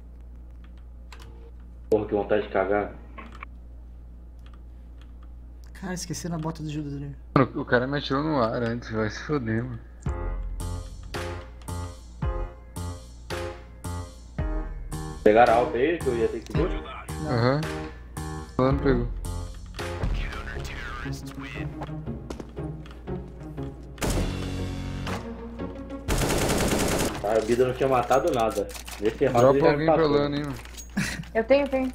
Speaker 3: Porra, que vontade de cagar.
Speaker 2: Cara, esqueci na bota do Judas ali.
Speaker 4: Mano, o cara me atirou no ar antes, vai se foder, mano.
Speaker 3: Pegaram a alta aí que eu ia ter que ver.
Speaker 4: Aham. Uhum. Não pegou.
Speaker 3: A vida não tinha matado nada. Nesse round ele
Speaker 4: Dropa
Speaker 3: já
Speaker 4: alguém
Speaker 3: me
Speaker 4: pra
Speaker 3: passou.
Speaker 4: lana, hein, mano.
Speaker 5: Eu tenho, tenho.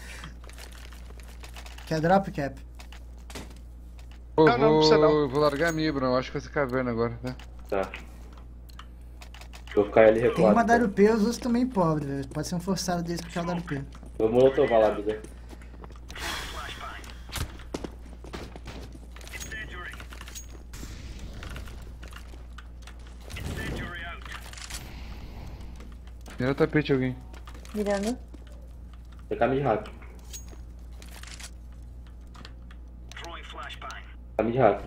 Speaker 2: Quer drop, Cap?
Speaker 4: Pô,
Speaker 1: Não, não,
Speaker 4: vou,
Speaker 1: precisa não.
Speaker 4: vou largar a minha, Bruno. Acho que vai ser caverna agora, tá?
Speaker 3: Tá. Vou ficar ali recuado.
Speaker 2: Tem uma W P, os outros também pobres, velho. Pode ser um forçado deles com aquela W P.
Speaker 3: Vou molotovar lá, vida.
Speaker 4: Vira tapete alguém.
Speaker 5: Virando.
Speaker 3: Tem caminho de hack. Caminho de hack.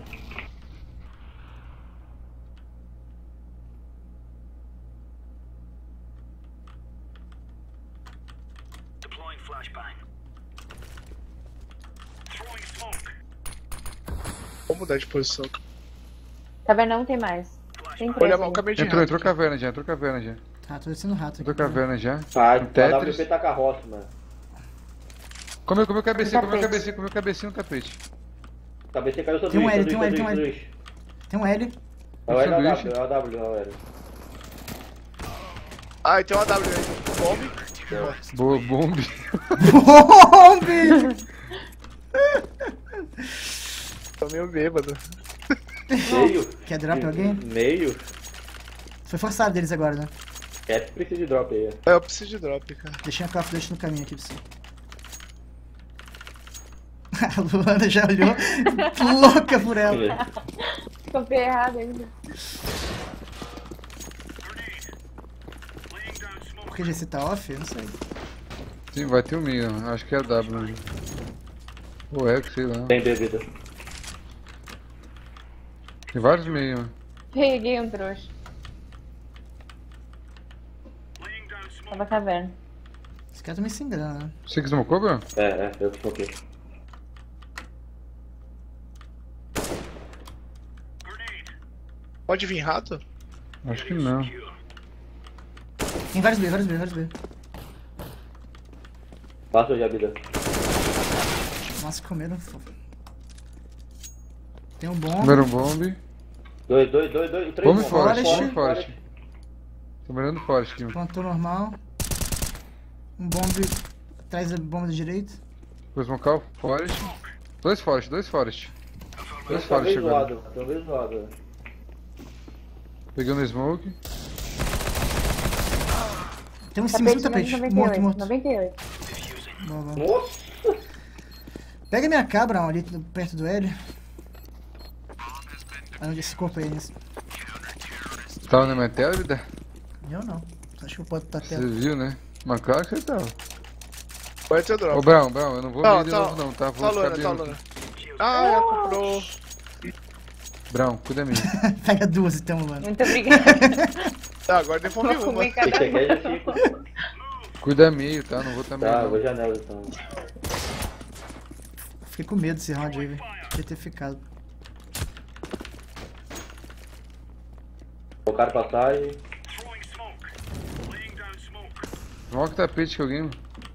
Speaker 1: Vou mudar de posição.
Speaker 5: Caverna não tem mais. Tem três
Speaker 1: Olha a mão,
Speaker 5: aí.
Speaker 1: acabei de
Speaker 4: Entrou,
Speaker 1: errar.
Speaker 4: entrou caverna já, entrou caverna já.
Speaker 2: Tá, tô descendo rato aqui.
Speaker 4: Entrou caverna já.
Speaker 3: Ah,
Speaker 4: Um
Speaker 3: a
Speaker 4: Tetris.
Speaker 3: W P tá carroça, mano.
Speaker 4: Comeu, comeu cabecinha, comeu
Speaker 5: tapete.
Speaker 4: cabecinha, comeu cabecinha no tapete.
Speaker 3: Cabeça caiu sobre
Speaker 2: Tem um
Speaker 3: isso,
Speaker 2: L,
Speaker 3: sobre
Speaker 2: tem um L,
Speaker 3: isso,
Speaker 2: tem um
Speaker 3: sobre
Speaker 2: L.
Speaker 3: isso.
Speaker 2: Tem um L.
Speaker 3: É o L ou o
Speaker 4: Sanduíche.
Speaker 3: W, é o W, é o L.
Speaker 1: Ah, e tem uma W aí. Bombe.
Speaker 4: Boa, bombe.
Speaker 2: Bombe!
Speaker 1: Tô meio bêbado.
Speaker 3: Meio.
Speaker 2: Quer drop alguém?
Speaker 3: Meio.
Speaker 2: Foi forçado deles agora, né?
Speaker 3: Cap precisa de drop aí.
Speaker 1: É, eu preciso de drop, cara.
Speaker 2: Deixei a Call of Duty no caminho aqui pra você. A Luana já olhou louca por ela.
Speaker 5: Comprei errado ainda.
Speaker 2: Por que G C tá off? Eu não sei.
Speaker 4: Sim, vai ter um meio, acho que é a W. Ou é, sei lá.
Speaker 3: Tem bebida.
Speaker 4: Tem vários meios, mano.
Speaker 5: Peguei um trouxa. Tava caverna.
Speaker 2: Esse cara também se engana, né?
Speaker 4: Você que smocou, Bruno?
Speaker 3: É, é, eu que foquei.
Speaker 1: Pode vir rato?
Speaker 4: Acho que não.
Speaker 2: Tem vários B, vários B, vários B.
Speaker 3: Passou já, vida.
Speaker 2: Nossa, comeram. fo- Tem um bom.
Speaker 4: Comeram bombe.
Speaker 3: Dois, dois, dois, dois, três.
Speaker 4: Bombe
Speaker 3: bombas.
Speaker 4: forte,
Speaker 2: Forest.
Speaker 4: bombe forte. Tô mirando forte aqui, mano.
Speaker 2: Plantou normal. Um bombe atrás da bomba da direita.
Speaker 4: Vou smocar o forest. Dois forest, dois forest. Dois
Speaker 3: Tá
Speaker 4: forest
Speaker 3: bem
Speaker 4: agora.
Speaker 3: zoado, tá bem zoado.
Speaker 4: Pegando smoke.
Speaker 2: Tem um em cima do
Speaker 5: Tapete,
Speaker 2: tapete.
Speaker 5: noventa e
Speaker 2: Morto,
Speaker 5: oito.
Speaker 2: morto.
Speaker 5: noventa e oito.
Speaker 2: Boa, boa.
Speaker 3: Nossa!
Speaker 2: Pega minha cabra ali perto do L. Ah, onde esse corpo aí? Nesse...
Speaker 4: Tava na minha tela, vida?
Speaker 2: Eu não. Acho que eu posso estar
Speaker 4: Você
Speaker 2: tela.
Speaker 4: viu, né? Mas claro que você tava.
Speaker 1: Vai ter drop.
Speaker 4: Ô, Brown, Brown, eu não vou
Speaker 1: Não,
Speaker 4: meio de
Speaker 1: tá-
Speaker 4: novo não, tá?
Speaker 1: Tá
Speaker 4: Vou
Speaker 1: lona,
Speaker 4: ficar
Speaker 1: tá
Speaker 4: bem-
Speaker 1: lona. Ah, ela comprou.
Speaker 4: Brown, cuida de mim.
Speaker 2: Pega duas então, mano.
Speaker 5: Muito obrigada.
Speaker 1: Tá, agora devolvi
Speaker 5: Vou
Speaker 1: uma.
Speaker 5: comer
Speaker 3: Esse
Speaker 5: cada
Speaker 3: aqui
Speaker 5: um.
Speaker 3: é já fico.
Speaker 4: Cuida meio, tá? Não vou estar meio
Speaker 3: Tá,
Speaker 4: não.
Speaker 3: vou janela então.
Speaker 2: Fiquei com medo desse round aí, velho. Podia ter ficado.
Speaker 3: Colocaram passagem.
Speaker 4: Smoke tapete que alguém.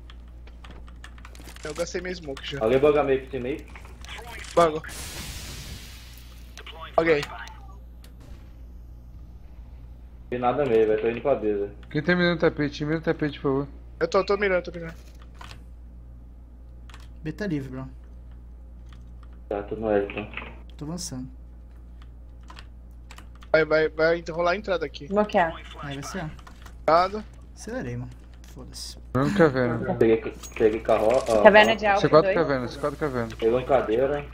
Speaker 1: Eu gastei minha smoke já.
Speaker 3: Alguém buga meio por cima aí?
Speaker 1: Bago. Ok.
Speaker 3: Tem nada meio, velho. Tô indo pra mesa.
Speaker 4: Quem tá mirando tapete? Mira o tapete, por favor.
Speaker 1: Eu tô, tô mirando, tô mirando.
Speaker 2: B tá livre, bro.
Speaker 3: Tá, tudo no L então.
Speaker 2: Tô avançando.
Speaker 1: Vai, vai, vai rolar a entrada aqui.
Speaker 5: Bloquear.
Speaker 2: Aí vai ser A.
Speaker 1: Nada.
Speaker 2: Acelerei, mano. Foda-se.
Speaker 4: Mirando caverna.
Speaker 3: Peguei, peguei carro. ó,
Speaker 5: Caverna de
Speaker 3: ó.
Speaker 5: alfa
Speaker 4: C quatro
Speaker 5: dois.
Speaker 4: caverna, C quatro caverna.
Speaker 3: Pegou em cadeira.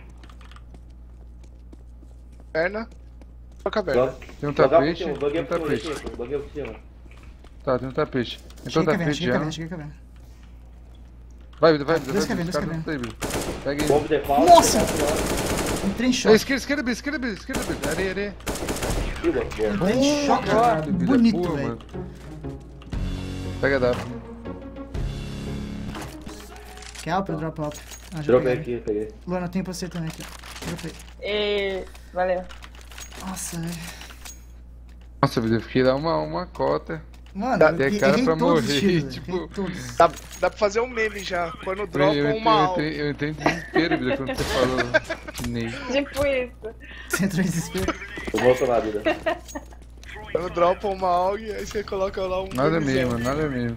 Speaker 1: Perna. Tô caverna.
Speaker 3: Joga-
Speaker 4: Tem um
Speaker 3: jogar por
Speaker 4: tapete,
Speaker 3: cima,
Speaker 4: tem
Speaker 3: buguei
Speaker 4: um
Speaker 3: por cima,
Speaker 4: tapete.
Speaker 3: Chico, buguei por cima.
Speaker 4: Tá, tem um tapete. Entrou
Speaker 2: Cheguei caverna,
Speaker 4: tapete
Speaker 2: cheguei
Speaker 4: já.
Speaker 2: caverna, cheguei caverna.
Speaker 4: Vai, vida, vai, vida,
Speaker 2: Dois
Speaker 4: vai,
Speaker 2: caverna,
Speaker 4: vida.
Speaker 2: dois
Speaker 4: Os caras não tá aí, vida. Pega aí.
Speaker 3: Bomba de falta.
Speaker 2: Nossa!
Speaker 3: quatro
Speaker 2: Entrei em
Speaker 4: É,
Speaker 2: choque.
Speaker 4: esquerda, esquerda, vida, esquerda, vida, esquerda, vida. Areia, areia.
Speaker 3: horas. Boa, boa.
Speaker 2: Entrei em choque,
Speaker 4: Caralho, vida,
Speaker 2: bonito,
Speaker 4: boa,
Speaker 2: velho.
Speaker 4: mano. Pega a W.
Speaker 2: Quer up? Eu dropo up. Ah, já
Speaker 3: Dropei
Speaker 2: peguei.
Speaker 3: aqui, peguei.
Speaker 2: Luana, tem pra você também aqui, ó. Dropei.
Speaker 5: E... Valeu.
Speaker 2: Nossa, velho.
Speaker 4: Nossa, eu fiquei dar uma, uma cota.
Speaker 2: Mano,
Speaker 1: Dá-
Speaker 2: eu
Speaker 4: Tem
Speaker 2: errei
Speaker 4: cara pra
Speaker 2: todos os
Speaker 4: morrer,
Speaker 2: tiros,
Speaker 4: tipo-
Speaker 2: errei todos.
Speaker 1: Dá, dá pra fazer um meme já. Quando
Speaker 4: Eu,
Speaker 1: dropa
Speaker 4: eu,
Speaker 1: uma
Speaker 4: eu,
Speaker 1: alma.
Speaker 4: entrei, eu entrei em desespero, vida, quando você falou chinês.
Speaker 5: Tipo isso.
Speaker 2: Você entrou em desespero.
Speaker 3: Eu vou tomar a vida.
Speaker 1: Quando dropa uma alga, aí você coloca lá um.
Speaker 4: Nada
Speaker 1: memezão.
Speaker 4: mesmo, nada mesmo.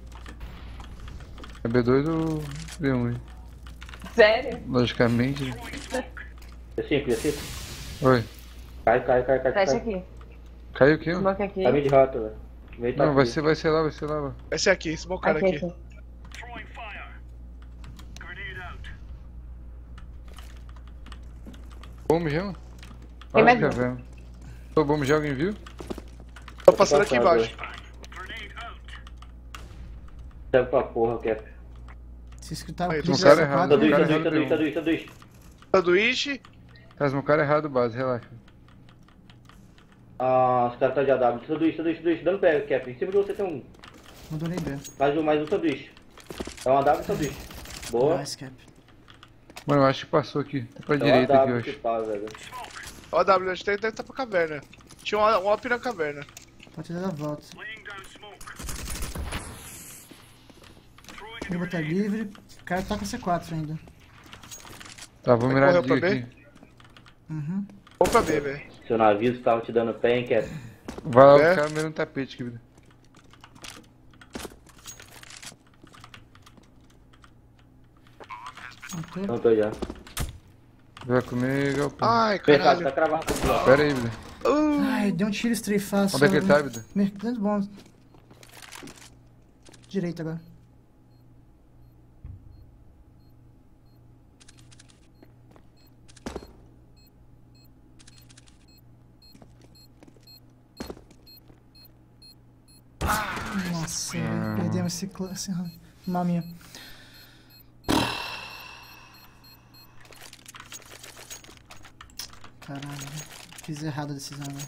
Speaker 4: É B dois ou B um, hein?
Speaker 5: Sério?
Speaker 4: Logicamente.
Speaker 3: É simples, é simples.
Speaker 4: Oi.
Speaker 3: Cai, cai, cai, cai,
Speaker 5: Fecha
Speaker 3: cai.
Speaker 5: aqui.
Speaker 4: Caiu o quê? ó?
Speaker 5: Smoke aqui.
Speaker 3: Caminho de rota, velho. Meio tá
Speaker 4: Não, vai
Speaker 3: aqui.
Speaker 4: ser, vai ser lá, vai ser lá. Vai.
Speaker 1: Vai ser aqui, esse bom cara
Speaker 5: Aqui,
Speaker 1: aqui.
Speaker 5: aqui.
Speaker 4: Bomba já?
Speaker 5: Tem mais um.
Speaker 4: caverna. Ô, bomba já, alguém viu?
Speaker 1: Tô passando aqui
Speaker 3: Passado,
Speaker 1: embaixo.
Speaker 3: Serve pra porra, Cap.
Speaker 2: Se escutar o
Speaker 1: Aí,
Speaker 2: clipe
Speaker 4: um cara
Speaker 2: dessa
Speaker 4: errado,
Speaker 2: quadra,
Speaker 4: um cara
Speaker 3: Sanduíche,
Speaker 4: errado.
Speaker 3: sanduíche, sanduíche, sanduíche.
Speaker 1: Sanduíche.
Speaker 4: Tá, o cara errado, base, relaxa.
Speaker 3: Ah, os caras tá de A W. Sanduíche, sanduíche, sanduíche. Dando pé, Cap. Em cima de você tem um.
Speaker 2: mandou nem B.
Speaker 3: Mais um, mais um sanduíche. É um A W e sanduíche. Boa.
Speaker 2: Nice, Cap.
Speaker 4: Mano, eu acho que passou aqui. Tá pra
Speaker 3: É um
Speaker 4: direita aqui, eu
Speaker 3: A W que
Speaker 4: acho.
Speaker 3: pá, velho.
Speaker 1: Ó, W, acho que deve estar pra caverna. Tinha um, um op na caverna.
Speaker 2: Pode dar a volta. Ele botar livre. O cara tá com C quatro ainda.
Speaker 4: Tá, vou
Speaker 1: Vai
Speaker 4: mirar
Speaker 1: correr
Speaker 4: de
Speaker 1: pra
Speaker 4: aqui.
Speaker 2: Uhum.
Speaker 1: Vou pra B, velho.
Speaker 3: Seu navio tava te dando pé, hein, Cap?
Speaker 4: Vai lá,
Speaker 1: É?
Speaker 4: o cara mirando tapete aqui, vida.
Speaker 2: Matou.
Speaker 3: Não tô já.
Speaker 4: Vai comigo, pô.
Speaker 1: Ai,
Speaker 3: Mercado,
Speaker 1: caralho.
Speaker 3: tá cravado aqui, ó.
Speaker 4: Pera aí, vida.
Speaker 1: Uh,
Speaker 2: Ai, deu um tiro estreifaço.
Speaker 4: Onde é que ele tá, vida?
Speaker 2: Dentro bom. Direita agora. Nossa,
Speaker 4: Ah.
Speaker 2: perdemos esse, clã- esse round. Maminha. Caralho, fiz errado a decisão, né?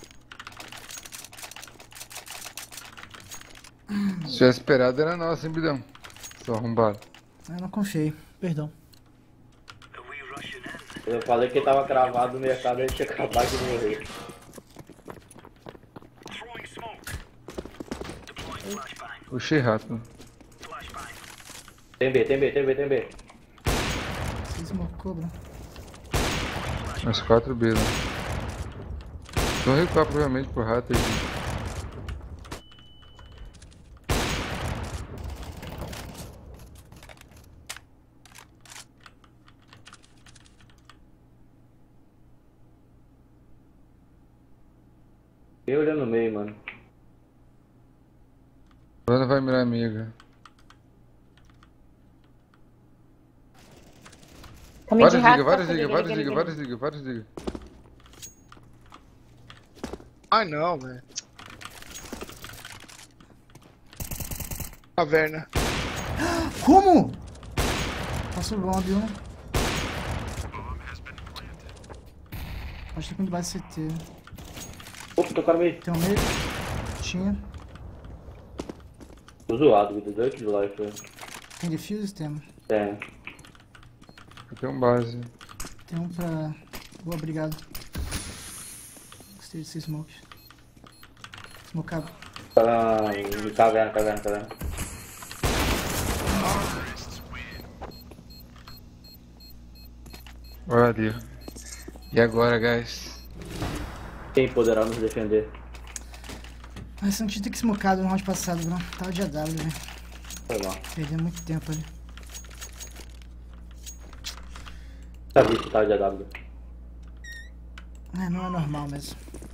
Speaker 4: Se tivesse esperado, era nossa, hein, bidão. Só arrombado.
Speaker 2: Eu não confiei, perdão.
Speaker 3: Eu falei que tava cravado no mercado, ele tinha acabado de morrer.
Speaker 4: Puxei rápido.
Speaker 3: Tem B, tem B, tem B, tem B.
Speaker 2: Você smocou, bro.
Speaker 4: Umas quatro B, né? Vão recuar provavelmente pro rato aí.
Speaker 3: Eu olhando no meio, mano.
Speaker 4: Agora vai mirar amiga.
Speaker 5: Caminho de
Speaker 4: Várias
Speaker 5: rato.
Speaker 4: ligas, várias
Speaker 5: tá,
Speaker 4: ligas,
Speaker 5: liga,
Speaker 4: várias
Speaker 5: liga,
Speaker 4: ligas,
Speaker 5: liga.
Speaker 4: várias ligas, várias ligas.
Speaker 1: ai não, velho. Caverna.
Speaker 2: Como? Passou o bomb, né? Acho que tem de base C T.
Speaker 3: Opa, tô com o meio.
Speaker 2: Tem um meio. Tinha.
Speaker 3: Tô zoado, me deu dois kills de life, velho.
Speaker 2: Tem defuse? Temos.
Speaker 3: É.
Speaker 4: Eu tenho um base.
Speaker 2: Tem um pra... Boa, obrigado. Gostei desse smoke. Smocado.
Speaker 3: Tá na caverna, caverna, caverna.
Speaker 4: Olha ali. E agora, guys?
Speaker 3: Quem poderá nos defender?
Speaker 2: Mas você não tinha que smocado no round passado, bro. Tava de A W, velho.
Speaker 3: Sei lá.
Speaker 2: Perdeu muito tempo ali.
Speaker 3: Sabia que tava de A W.
Speaker 2: É, não é normal mesmo.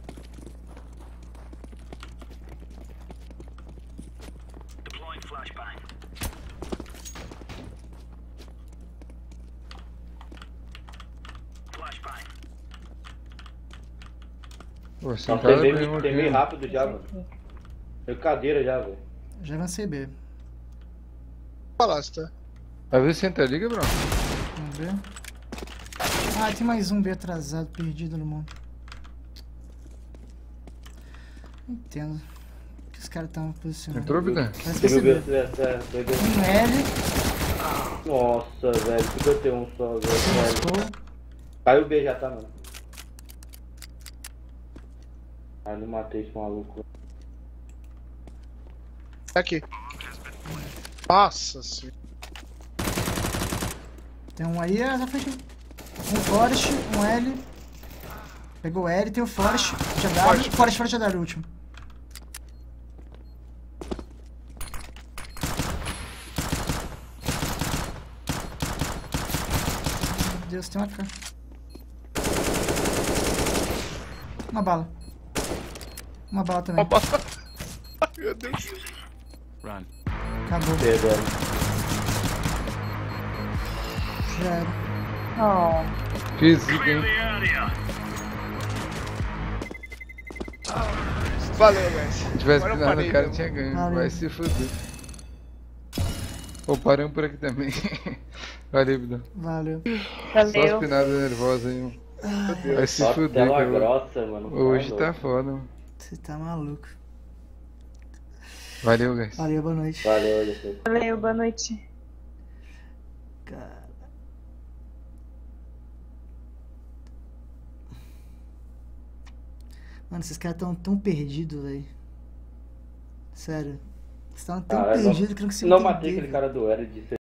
Speaker 4: Pô,
Speaker 3: Nossa,
Speaker 4: sentada
Speaker 3: tem
Speaker 4: mesmo
Speaker 3: meio,
Speaker 4: aqui.
Speaker 3: tem meio rápido já, mano. Meio cadeira já, velho.
Speaker 2: Já avancei B.
Speaker 1: Falasse, tá?
Speaker 4: Às vezes você entra liga, bro.
Speaker 2: Vamos ver. Ah, tem mais um B atrasado, perdido no mundo. Não entendo. O que os caras estão posicionando?
Speaker 4: Entrou, vida?
Speaker 2: Parece que
Speaker 3: Você
Speaker 2: vai
Speaker 3: viu
Speaker 2: ser
Speaker 3: B?
Speaker 2: B.
Speaker 3: É, é, foi B.
Speaker 2: Um L.
Speaker 3: Nossa, velho, cinquenta e um só, velho.
Speaker 2: Estou.
Speaker 3: Caiu o B já, tá, mano. Ah, não matei esse maluco.
Speaker 1: Tá aqui. Nossa senhora.
Speaker 2: Tem um aí ah, na frente. Um Forest, um L. Pegou o L, tem o Forest. Já dá.
Speaker 1: Forest.
Speaker 2: Forest, Forest já dá o último. Meu Deus, tem uma K. Uma bala. Uma bala também.
Speaker 1: Uma bala. Ai, meu Deus.
Speaker 2: Acabou.
Speaker 3: Perdendo.
Speaker 2: Já era.
Speaker 5: Oh.
Speaker 4: Que zica, hein?
Speaker 1: Valeu, guys.
Speaker 4: Se tivesse
Speaker 1: Agora eu
Speaker 4: pinado
Speaker 1: parei,
Speaker 4: no cara,
Speaker 1: viu?
Speaker 4: tinha ganho.
Speaker 2: Valeu.
Speaker 4: Vai se fuder. Pô, paramos por aqui também. Valeu, Bidão.
Speaker 2: Valeu.
Speaker 4: Só as
Speaker 5: Valeu.
Speaker 4: pinadas nervosas aí, mano. Vai se
Speaker 3: Só
Speaker 4: fuder,
Speaker 3: tela
Speaker 4: cara.
Speaker 3: grossa, mano.
Speaker 4: Hoje
Speaker 3: Tá
Speaker 4: tá
Speaker 3: louco.
Speaker 4: foda, mano.
Speaker 2: Você tá maluco.
Speaker 4: Valeu, guys.
Speaker 2: Valeu, boa noite.
Speaker 3: Valeu, depois.
Speaker 5: Valeu, boa noite.
Speaker 2: Cara. Mano, esses caras tão tão perdidos, velho. Sério. Eles tão tão
Speaker 3: Caralho,
Speaker 2: perdidos que eu não consigo
Speaker 3: Não
Speaker 2: entender,
Speaker 3: matei aquele
Speaker 2: velho.
Speaker 3: cara do L de